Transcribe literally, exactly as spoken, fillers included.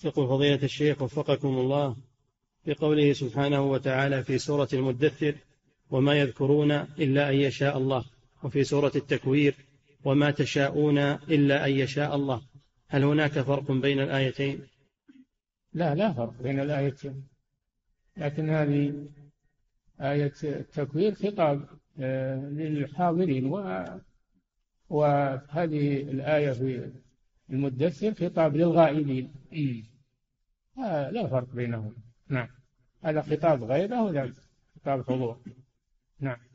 يقول فضيلة الشيخ وفقكم الله، في قوله سبحانه وتعالى في سورة المدثر وما يذكرون إلا أن يشاء الله، وفي سورة التكوير وما تشاءون إلا أن يشاء الله، هل هناك فرق بين الآيتين؟ لا لا فرق بين الآيتين، لكن هذه آية التكوير خطاب للحاضرين، وهذه الآية في المدثر خطاب للغائبين. لا فرق بينهم. نعم، هذا خطاب غيبة وهذا خطاب حضور. نعم.